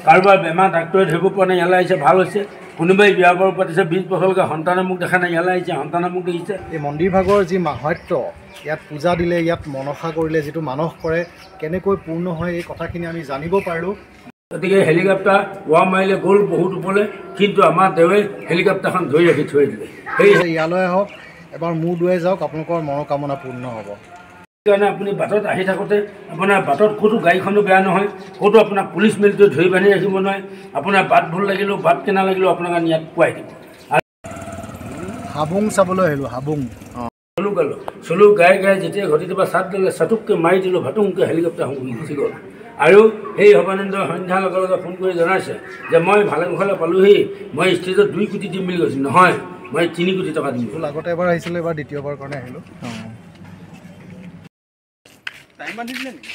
কাৰোবাৰ বেমাৰ ডাক্তৰে ধৰিব পৰা নাই ইয়ালৈ আহিছে ভাল হৈছে কোনোবাই বিয়া বাৰু পাতিছে 20 বছৰলৈকে সন্তানে মোক দেখা নাই ইয়ালৈ আহিছে সন্তানে মোক দেখিছে এই মন্দিৰ ভাগৰ যি মাহাত্য ইয়াত পূজা দিলে ইয়াত মনসা কৰিলে যিটো মানস কৰে কেনেকৈ পূৰ্ণ হয় এই কথাখিনি আমি জানিব পাৰিলোঁ গতিকে হেলিকপ্টাৰ ওৱা মাৰিলে গ'ল বহুত ওপৰলৈ কিন্তু আমাৰ দেৱে হেলিকপ্টাৰখন ধৰি ৰাখি থৈ দিলে সেই ইয়ালৈ আহক এবাৰ মূৰ দুৱাই যাওক আপোনালোকৰ মনোকামনা পূৰ্ণ হ'ব সেইকাৰণে আপুনি বাটত আহি থাকোঁতে আপোনাৰ বাটত ক'তো গাড়ীখনো বেয়া নহয় ক'তো আপোনাক পুলিচ মিলিটেৰী ধৰি বান্ধি ৰাখিব নোৱাৰে আপোনাৰ বাট ভুল লাগিলেও বাট কেনা লাগিলেও আপোনাক ইয়াত পোৱাই দিব হাবুং চাবলৈ আহিলোঁ হাবুং চলো গাই যেতিয়া ঘটি দিবা চাট দিলে চাটুককৈ মাৰি দিলোঁ ভাটুংকৈ হেলিকপ্টাৰ গুচি গ'ল আৰু সেই সৰ্বানন্দই সন্ধ্যাৰ লগে লগে ফোন কৰি জনাইছে যে মই ভালে কুশলে পালোহি মই ষ্টেজত 2 কোটি দিম বুলি কৈছোঁ নহয় মই 3 কোটি টকা দিম আগতে এবাৰ আহিছিলোঁ এবাৰ দ্বিতীয়বাৰ কাৰণে আহিলোঁ টাইম বান্ধিছিলে নেকি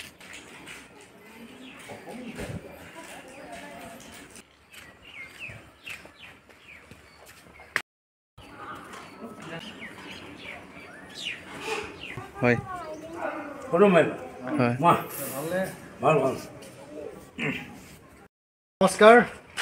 হয় ফটো মাৰিব হয় ভাল ভাল নমস্কাৰ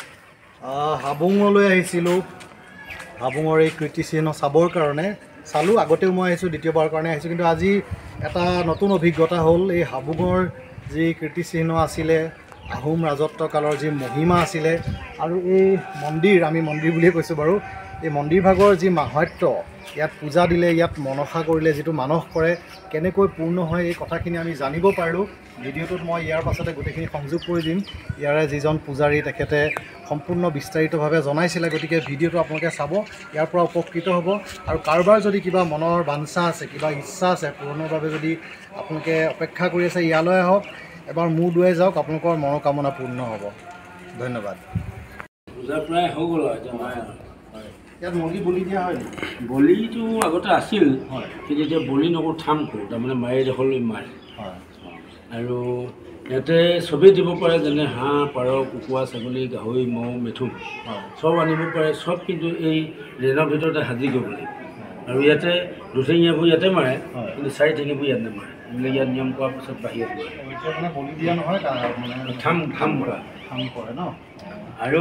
হাবুঙলৈ আহিছিলোঁ হাবুঙৰ এই কীৰ্তিচিহ্ন চাবৰ কাৰণে চালোঁ আগতেও মই আহিছোঁ দ্বিতীয়বাৰ কাৰণে আহিছোঁ কিন্তু আজি এটা নতুন অভিজ্ঞতা হ'ল এই হাবুঙৰ যি কীৰ্তিচিহ্ন আছিলে আহোম ৰাজত্ব কালৰ যি মহিমা আছিলে আৰু এই মন্দিৰ আমি মন্দিৰ বুলিয়ে কৈছোঁ বাৰু এই মন্দিৰ ভাগৰ যি মাহাত্য ইয়াত পূজা দিলে ইয়াত মনসা কৰিলে যিটো মানস কৰে কেনেকৈ পূৰ্ণ হয় এই কথাখিনি আমি জানিব পাৰিলোঁ ভিডিঅ'টোত মই ইয়াৰ পাছতে গোটেইখিনি সংযোগ কৰি দিম ইয়াৰে যিজন পূজাৰী তেখেতে সম্পূৰ্ণ বিস্তাৰিতভাৱে জনাইছিলে গতিকে ভিডিঅ'টো আপোনালোকে চাব ইয়াৰ পৰা উপকৃত হ'ব আৰু কাৰোবাৰ যদি কিবা মনৰ বাঞ্ছা আছে কিবা ইচ্ছা আছে পূৰণৰ বাবে যদি আপোনালোকে অপেক্ষা কৰি আছে ইয়ালৈ আহক এবাৰ মূৰ দুৱাই যাওক আপোনালোকৰ মনোকামনা পূৰ্ণ হ'ব ধন্যবাদ পূজা প্ৰায় হৈ গ'ল ইয়াত মুৰ্গী বলি দিয়া হয় বলিটো আগতে আছিল কিন্তু এতিয়া বলি নকৰোঁ থাম কৰোঁ তাৰমানে মাৰি ডোখৰলৈ মাৰে আৰু ইয়াতে চবেই দিব পাৰে যেনে হাঁহ পাৰ কুকুৰা ছাগলী গাহৰি মৌ মিঠু চব আনিব পাৰে চব কিন্তু এই ৰেনৰ ভিতৰতে সাজি কৰিব লাগিব আৰু ইয়াতে দুঠেঙীয়াবোৰ ইয়াতে মাৰে কিন্তু 4 ঠেঙীবোৰ ইয়াত নামাৰে এইবিলাক ইয়াত নিয়ম কৰাৰ পিছত বাহিৰত মানে বলি দিয়া নহয় থাম কৰা কৰে ন আৰু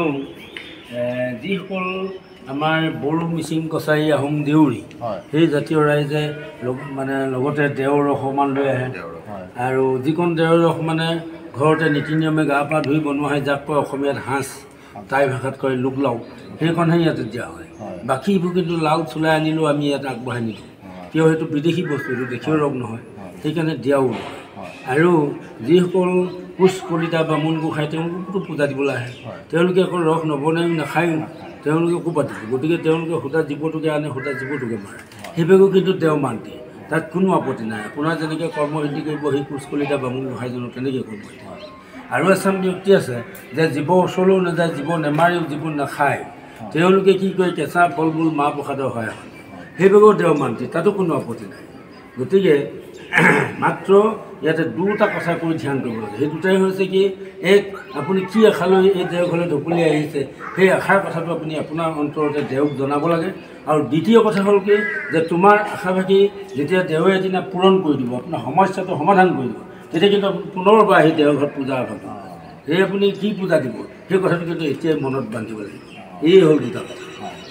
যিসকল আমাৰ বড়ো মিচিং কছাৰী আহোম দেউৰী সেই জাতীয় ৰাইজে মানে লগতে দেওৰ ৰসমান লৈ আহে আৰু যিকণ দেওৰ ৰস মানে ঘৰতে নীতি নিয়মে গা পা ধুই বনোৱা হয় যাক কয় অসমীয়াত সাঁজ টাই ভাষাত কয় লোকলাও সেইকণহে ইয়াতে দিয়া হয় বাকীবোৰ কিন্তু লাও চোলাই আনিলেও আমি ইয়াত আগবঢ়াই নিদিওঁ কিয় সেইটো বিদেশী বস্তুটো দেখিও ৰং নহয় সেইকাৰণে দিয়াও নহয় আৰু যিসকল কোচ কলিতা বামুণ গোসাঁই তেওঁলোকতো পূজা দিবলৈ আহে তেওঁলোকে অকল ৰস নবনায়ো নাখায়ো তেওঁলোকে ক'ৰবাত দিব গতিকে তেওঁলোকে সূতা জীৱটোকে আনে সূতা জীৱটোকে মাৰে সেইভাগেও কিন্তু তেওঁ মান দিয়ে তাত কোনো আপত্তি নাই আপোনাৰ যেনেকৈ কৰ্মসিদ্ধি কৰিব সেই কোচ কলিতা বামুণ গোসাঁইজনক তেনেকৈ কৰ্মসিদ্ধি আৰু এচাম ব্যক্তি আছে যে জীৱ ওচৰলৈও নাযায় জীৱ নেমাৰেও জীৱ নাখায় তেওঁলোকে কি কৰে কেঁচা ফল মূল মাহ প্ৰসাদৰ হয় সেইভাগেও তেওঁ মান দিয়ে তাতো কোনো আপত্তি নাই গতিকে মাত্ৰ ইয়াতে দুটা কথা কৰি ধ্যান কৰিব লাগে সেই দুটাই হৈছে কি এক আপুনি কি আশালৈ এই দেওঘৰলৈ ঢপলি আহিছে সেই আশাৰ কথাটো আপুনি আপোনাৰ অন্তৰতে দেওক জনাব লাগে আৰু দ্বিতীয় কথা হ'ল কি যে তোমাৰ আশাভাগী যেতিয়া দেৱে এদিনা পূৰণ কৰি দিব আপোনাৰ সমস্যাটো সমাধান কৰি দিব তেতিয়া কিন্তু পুনৰবাৰ আহি দেওঘৰত পূজা আৰম্ভ সেই আপুনি কি পূজা দিব সেই কথাটো কিন্তু এতিয়াই মনত বান্ধিব লাগিব এই হ'ল দুটা কথা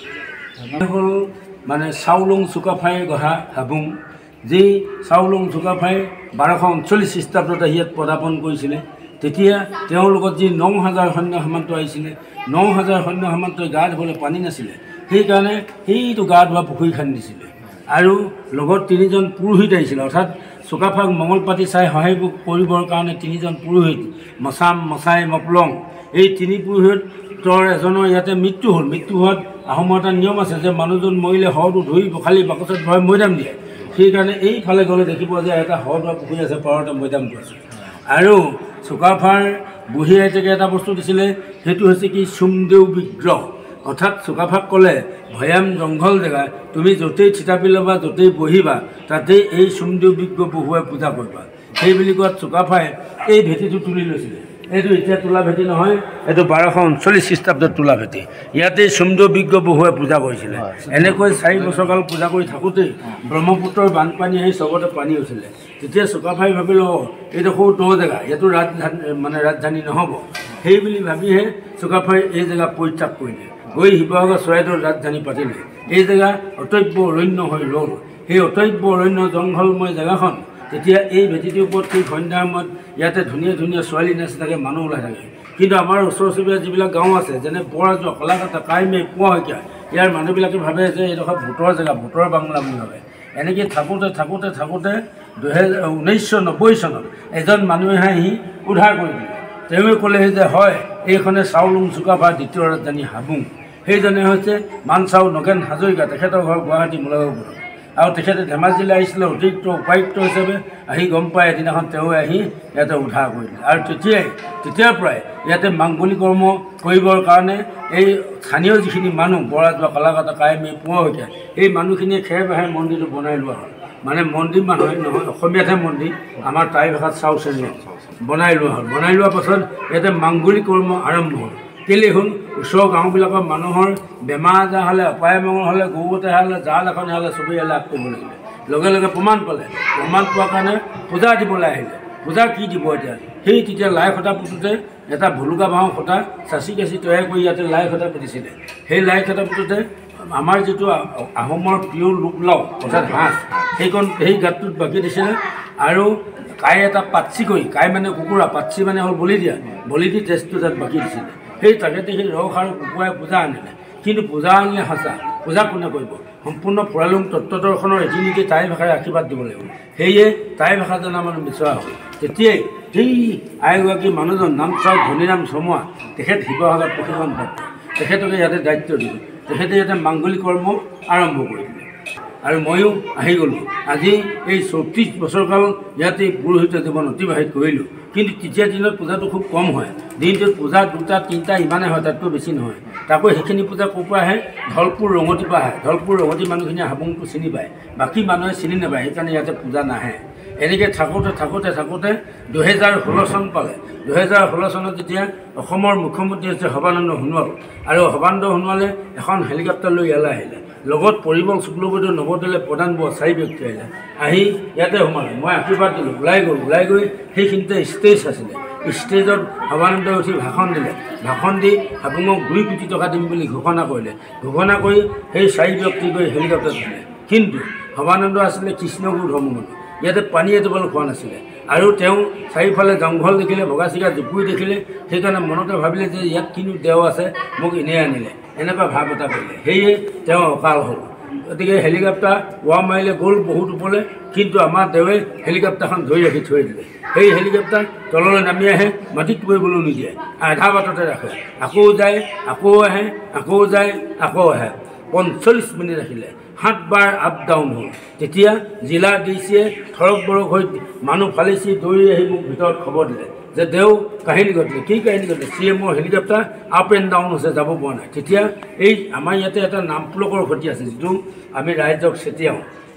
হ'ল মানে চাউলুং চুকাফাই গঢ়া হাবুং যি চাউলুং চুকাফাই 1239 খ্ৰীষ্টাব্দত আহি ইয়াত পদাৰ্পণ কৰিছিলে তেতিয়া তেওঁৰ লগত যি 9000 সৈন্য সামন্ত আহিছিলে 9000 সৈন্য সামন্তই গা ধুবলৈ পানী নাছিলে সেইকাৰণে সেইটো গা ধোৱা পুখুৰী খান্দি দিছিলে আৰু লগত 3জন পুৰোহিত আহিছিলে অৰ্থাৎ চুকাফাক মঙল পাতি চাই সহায় কৰিবৰ কাৰণে 3জন পুৰোহিত মচাম মচাই মপলং এই 3 পুৰোহিতৰ এজনৰ ইয়াতে মৃত্যু হ'ল মৃত্যু হোৱাত আহোমৰ এটা নিয়ম আছে যে মানুহজন মৰিলে শৱটো ধুই পখালি বাকচত ভৰাই মৈদাম দিয়ে সেইকাৰণে এইফালে গ'লে দেখিব যে এটা শৱদোৱা পুখুৰী আছে পাৰতে মৈদামটো আছে আৰু চুকাফাৰ বুঢ়ী আইতাকে এটা বস্তু দিছিলে সেইটো হৈছে কি চুমদেউ বিগ্ৰহ অৰ্থাৎ চুকাফাক ক'লে ভৈয়াম জংঘল জেগা তুমি য'তেই থিতাপি ল'বা য'তেই বহিবা তাতেই এই চুমদেউ বিগ্ৰহ বহুৱাই পূজা কৰিবা সেই বুলি কোৱাত চুকাফাই এই ভেটিটো তুলি লৈছিলে এইটো এতিয়া তোলা ভেটি নহয় এইটো 1239 খ্ৰীষ্টাব্দত তোলা ভেটি ইয়াতেই চুমদেউ বিগ্ৰহ বহুৱাই পূজা কৰিছিলে এনেকৈ 4 বছৰকাল পূজা কৰি থাকোঁতেই ব্ৰহ্মপুত্ৰৰ বানপানী আহি চবতে পানী হৈছিলে তেতিয়া চুকাফাই ভাবিলোঁ এইডোখৰ দ জেগা ইয়াতো ৰাজধানী নহ'ব সেই বুলি ভাবিহে চুকাফাই এই জেগা পৰিত্যাগ কৰিলে, গৈ শিৱসাগৰ চৰাইদেউৰ ৰাজধানী পাতিলে। এই জেগা অতব্য অৰণ্য হৈ ৰ'ল। সেই অতব্য অৰণ্য জংঘলময় জেগাখন তেতিয়া এই ভেটিটোৰ ওপৰত সেই সন্ধ্যাৰ সময়ত ইয়াতে ধুনীয়া ধুনীয়া ছোৱালী নাচি থাকে, মানুহ ওলাই থাকে। কিন্তু আমাৰ ওচৰ চুবুৰীয়া যিবিলাক গাঁও আছে, যেনে বৰাজোৱা, কলাকাতা, কাইমে, পুৱাশইকীয়া, ইয়াৰ মানুহবিলাকে ভাবে যে এইডোখৰ ভোটৰ জেগা, ভোটৰ বাংলা বুলি ভাবে। এনেকৈ থাকোঁতে 1990 চনত এজন মানুহে আহি উদ্ধাৰ কৰি দিলে। তেওঁ ক'লে যে হয়, এইখনে চাউলুং চুকাফাৰ দ্বিতীয় ৰাজধানী হাবুং। সেইজনে হৈছে মানচাউ নগেন হাজৰিকা, তেখেতৰ ঘৰ গুৱাহাটী মূলাগাঁওপুৰত। আৰু তেখেতে ধেমাজিলৈ আহিছিলে অতিৰিক্ত উপায়ুক্ত হিচাপে। আহি গম পাই এদিনাখন তেওঁ আহি ইয়াতে উদ্ধাৰ কৰিলে। আৰু তেতিয়াৰ পৰাই ইয়াতে মাংগলিক কৰ্ম কৰিবৰ কাৰণে এই স্থানীয় যিখিনি মানুহ, বৰাজোৱা, কলাকাতা, কাইমে, পুৱাশইকীয়া, এই মানুহখিনিয়ে খেৰ বাঁহে মন্দিৰটো বনাই লোৱা হ'ল। মানে মন্দিৰ মানুহে নহয়, অসমীয়াতহে মন্দিৰ, আমাৰ টাই ভাষাত চাউ চেনি বনাই লোৱা হ'ল। বনাই লোৱাৰ পাছত ইয়াতে মাংগলিক কৰ্ম আৰম্ভ হ'ল। কেলৈ হ'ল? ওচৰৰ গাঁওবিলাকৰ মানুহৰ বেমাৰ আজাৰ হ'লে, অপায় মঙল হ'লে, গৰুতে হ'লে, জাল এখন হ'লে চবেই ইয়ালৈ আগ কৰিব লাগিলে। লগে লগে প্ৰমাণ পালে। প্ৰমাণ পোৱাৰ কাৰণে পূজা দিবলৈ আহিলে। পূজা কি দিব এতিয়া? সেই তেতিয়া লাই খটা পুতোতে এটা ভুলুকা বাঁহৰ খটা চাচি কাচি তৈয়াৰ কৰি ইয়াতে লাই খটা পুতিছিলে। সেই লাই খটা পুতোতে আমাৰ যিটো আহোমৰ প্ৰিয় লোকলাও অৰ্থাৎ হাঁহ, সেই গাঁতটোত বাকি দিছিলে। আৰু কাই এটা পাতচি কৰি, কাই মানে কুকুৰা, পাতচি মানে হ'ল বলি দিয়া, বলি দি তেজটো তাত বাকি দিছিলে। সেই তাকেতে সেই ৰস আৰু কুকুৰাই পূজা আনিলে। কিন্তু পূজা আনিলে সঁচা, পূজা কোনে কৰিব? সম্পূৰ্ণ ফুৰালুং তত্ত্বদৰ্শনৰ ৰীতি নীতি টাই ভাষাৰে আশীৰ্বাদ দিব লাগিব। সেয়ে টাই ভাষা জনা মানুহ বিচৰা হ'ল। তেতিয়াই সেই আইগৰাকী মানুহজন নামচাউ ধনীৰাম চমুৱা, তেখেত শিৱসাগৰত প্ৰশিক্ষণপ্ৰাপ্ত। তেখেতকে ইয়াতে দায়িত্ব দিলে। তেখেতে ইয়াতে মাংগলিক কৰ্ম আৰম্ভ কৰি দিলে। আৰু ময়ো আহি গ'লোঁ। আজি এই 34 বছৰ কাল ইয়াতে পুৰোহিত জীৱন অতিবাহিত কৰিলোঁ। কিন্তু তেতিয়া দিনত পূজাটো খুব কম হয়। দিনটোত পূজা 2টা 3টা ইমানে হয়, তাতকৈ বেছি নহয়। তাকো সেইখিনি পূজা ক'ৰ পৰা আহে? ধলপুৰ ৰঙতিৰ পৰা আহে। ধলপুৰ ৰঙতি মানুহখিনিয়ে হাবুংটো চিনি পায়, বাকী মানুহে চিনি নাপায়, সেইকাৰণে ইয়াতে পূজা নাহে। এনেকৈ থাকোঁতে 2016 চন পালে। 2016 চনত যেতিয়া অসমৰ মুখ্যমন্ত্ৰী হৈছে সৰ্বানন্দ সোণোৱাল, আৰু সৰ্বানন্দ সোণোৱালে এখন হেলিকপ্টাৰ লৈ ইয়ালৈ আহিলে। লগত পৰিমল শুক্লবৈদ্য, নৱদলে প্ৰধান বৰ 4 ব্যক্তি আহিলে। আহি ইয়াতে সোমালে। মই আশীৰ্বাদ দিলোঁ। ওলাই গৈ সেইখিনিতে ষ্টেজ আছিলে। ষ্টেজত সৰ্বানন্দই উঠি ভাষণ দিলে। ভাষণ দি হাবুঙক 2 কোটি টকা দিম বুলি ঘোষণা কৰিলে। ঘোষণা কৰি সেই 4 ব্যক্তি গৈ হেলিকপ্টাৰত দিলে। কিন্তু সৰ্বানন্দ আছিলে কৃষ্ণগুৰু ধৰ্মমত। ইয়াতে পানী এটোপাল খোৱা নাছিলে। আৰু তেওঁ চাৰিওফালে জংঘল দেখিলে, বগা চিগা জুপুৰি দেখিলে। সেইকাৰণে মনতে ভাবিলে যে ইয়াত কিনো দেও আছে, মোক এনেই আনিলে, এনেকুৱা ভাৱ এটা কৰিলে। সেয়ে তেওঁ অকাল হ'ল। গতিকে হেলিকপ্টাৰ উৱা মাৰিলে, গ'ল বহুত ওপৰলৈ। কিন্তু আমাৰ দেৱে হেলিকপ্টাৰখন ধৰি ৰাখি থৈ দিলে। সেই হেলিকপ্টাৰ তললৈ নামি আহে, মাটিত পৰিবলৈ নিদিয়ে, আধা বাটতে ৰাখে। আকৌ যায়, আকৌ আহে, আকৌ যায়, আকৌ আহে। 45 মিনিট ৰাখিলে। 7 বাৰ আপ ডাউন হ'ল। তেতিয়া জিলা ডিচিয়ে থৰক বৰক হৈ মানুহ ফালিচি দৌৰি আহি মোক ভিতৰত খবৰ দিলে যে দেও কাহিনী ঘটিলে। কি কাহিনী ঘটিলে? CMৰ হেলিকপ্টাৰ আপ এণ্ড ডাউন হৈছে, যাব পৰা নাই। তেতিয়া এই আমাৰ ইয়াতে এটা নামপ্লকৰ ঘটি আছে, যিটো আমি ৰাইজক চেতিয়াওঁ।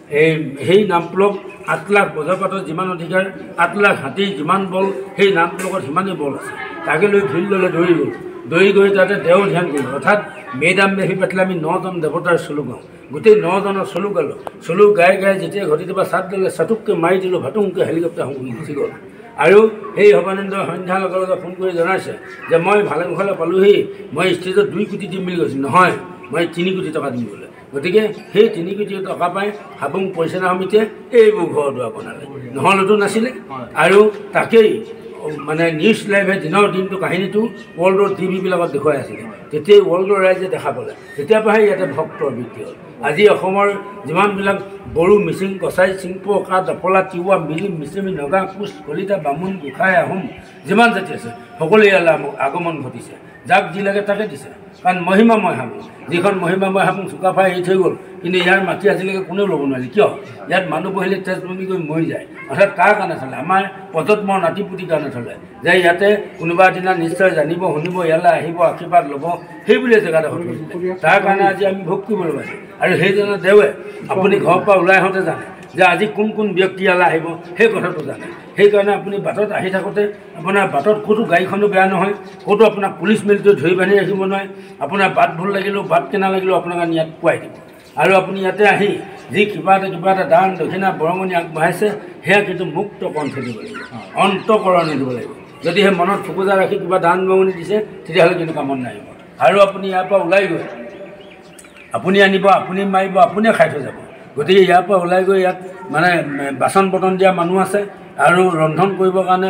সেই নামপ্লক 8 লাখ বজ্ৰপাতৰ যিমান অধিকাৰ, 8 লাখ হাতীৰ যিমান বল, সেই নামপ্লকত সিমানেই বল আছে। তাকে লৈ ফিল্ডলৈ দৌৰি গ'ল। দৌৰি গৈ তাতে দেও ধ্যান কৰিলোঁ। অৰ্থাৎ মেডাম মেফি পাতিলে আমি 9জন দেৱতাৰ চলু গাওঁ। গোটেই 9জনৰ চলু গালোঁ। চলু গাই যেতিয়া ঘটিটোৰ পৰা চাট দিলে, চাটুককৈ মাৰি দিলোঁ, ভাটুংকৈ হেলিকপ্টাৰ গুচি গ'ল। আৰু সেই সৰ্বানন্দই সন্ধ্যাৰ লগে লগে ফোন কৰি জনাইছে যে মই ভালেংখলে পালোহি, মই ষ্টেজত 2 কোটি দিম বুলি কৈছোঁ। নহয়, মই 3 কোটি টকা দিম বোলে। গতিকে সেই 3 কোটি টকা পাই হাবুং পৰিচালনা সমিতিয়ে এইবোৰ ঘৰ দুৱাৰ বনালে, নহ'লেতো নাছিলে। আৰু তাকেই মানে নিউজ লাইভে দিনৰ দিনটো কাহিনীটো ৱৰ্ল্ডৰ টিভিবিলাকত দেখুৱাই আছিলে। তেতিয়াই ৱৰ্ল্ডৰ ৰাইজে দেখা পালে। তেতিয়াৰ পৰাহে ইয়াতে ভক্তৰ বৃদ্ধি হ'ল। আজি অসমৰ যিমানবিলাক বড়ো, মিচিং, কছাৰী, চিংপো, কা, দফলা, তিৱা, মিৰি, মিচিমি, নগা, কোচ, কলিতা, বামুণ, গোসাঁই, আহোম যিমান জাতি আছে সকলোৱে ইয়ালৈ আগমন ঘটিছে। যাক যি লাগে তাকে দিছে। কাৰণ মহিমাময় হাবুং, যিখন মহিমাময় হাবুং চুকাফাই এৰি থৈ গ'ল, কিন্তু ইয়াৰ মাটি আজিলৈকে কোনেও ল'ব নোৱাৰিলে। কিয়? ইয়াত মানুহ বহিলে তেজ বমি কৰি মৰি যায়। অৰ্থাৎ কাৰ কাৰণে থ'লে? আমাৰ প্ৰজন্মৰ নাতিপুতিৰ কাৰণে থ'লে, যে ইয়াতে কোনোবা দিনা নিশ্চয় জানিব, শুনিব, ইয়ালৈ আহিব, আশীৰ্বাদ ল'ব, সেইবুলিয়ে জেগাডোখৰ কৰিছিলে। তাৰ কাৰণে আজি আমি ভোগ কৰিবলৈ পাইছোঁ। আৰু সেইজনে দেৱে আপুনি ঘৰৰ পৰা ওলাই আহোঁতে জানে যে আজি কোন কোন ব্যক্তি ইয়ালৈ আহিব, সেই কথাটো জানে। সেইকাৰণে আপুনি বাটত আহি থাকোঁতে আপোনাৰ বাটত ক'তো গাড়ীখনো বেয়া নহয়, ক'তো আপোনাক পুলিচ মিলিটো ধৰি বান্ধি ৰাখিব নোৱাৰে। আপোনাৰ বাট ভুল লাগিলেও, বাট কেনা লাগিলেও আপোনাক আনি ইয়াত পোৱাই দিব। আৰু আপুনি ইয়াতে আহি যি কিবা এটা দান দক্ষিণা বৰঙণি আগবঢ়াইছে, সেয়া কিন্তু মুক্ত কণ্ঠে দিব লাগিব, অন্তঃকৰণে দিব লাগিব। যদিহে মনত ফুকুজা ৰাখি কিবা দান বৰঙণি দিছে তেতিয়াহ'লে কিন্তু কামত নাহিব। আৰু আপুনি ইয়াৰ পৰা ওলাই গৈ আপুনি আনিব, আপুনি মাৰিব, আপুনিয়ে খাই থৈ যাব। গতিকে ইয়াৰ পৰা ওলাই গৈ ইয়াত মানে বাচন বৰ্তন দিয়া মানুহ আছে আৰু ৰন্ধন কৰিবৰ কাৰণে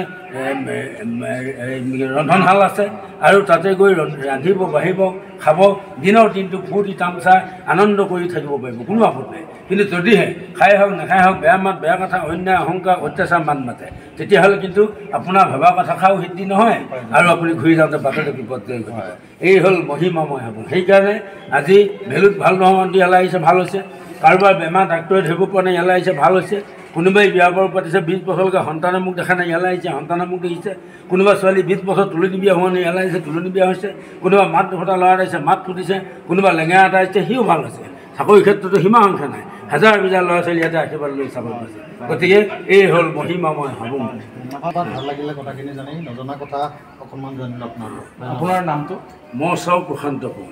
ৰন্ধনশাল আছে আৰু তাতে গৈ ৰান্ধিব বাঢ়িব খাব, দিনৰ দিনটো ফূৰ্তি তামচা আনন্দ কৰি থাকিব পাৰিব, কোনো আপত্তি নাই। কিন্তু যদিহে খাই হওক নাখাই হওক বেয়া মাত বেয়া কথা অন্যায় অহংকাৰ অত্যাচাৰ মান মাতে তেতিয়াহ'লে কিন্তু আপোনাৰ ভবা কথা খাও সিদ্ধি নহয় আৰু আপুনি ঘূৰি যাওঁতে বাটতে বিপদজনক ঘটিব। এই হ'ল মহিমাময় হাবুং। সেইকাৰণে আজি ভেলুত ভাল নহয় দি ইয়ালৈ আহিছে, ভাল হৈছে। কাৰোবাৰ বেমাৰ ডাক্তৰে ধৰিব পৰা নাই, ইয়ালৈ আহিছে, ভাল হৈছে। কোনোবাই বিয়া বাৰু পাতিছে 20 বছৰলৈকে সন্তানে মোক দেখা নাই, ইয়ালৈ আহিছে, সন্তানে মোক দেখিছে। কোনোবা ছোৱালী 20 বছৰ তুলনি বিয়া হোৱা নাই, ইয়ালৈ আহিছে, তুলনি বিয়া হৈছে। কোনোবা মাত ফটা ল'ৰা আহিছে, মাত ফুটিছে। কোনোবা লেঙেৰা এটা আহিছে, সিও ভাল হৈছে। চাকৰি ক্ষেত্ৰতো সীমা সংখ্যা নাই, হাজাৰ হাজাৰ ল'ৰা ছোৱালী ইয়াতে আশীৰ্বাদ লৈ চাকৰি পাইছে। গতিকে এই হ'ল মহিমাময় হাবুং। ভাল লাগিলে কথাখিনি জানি, নজনা কথা অকণমান জানিলোঁ আপোনাৰ। আপোনাৰ নামটো? মই চাওঁ প্ৰশান্ত কোঁৱৰ।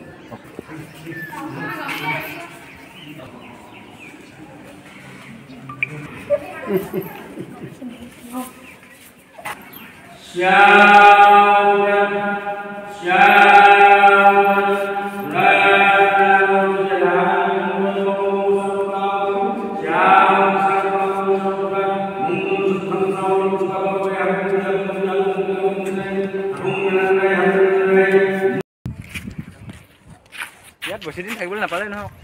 ইয়াত বেছি দিন থাকিবলৈ নাপালে নহয়।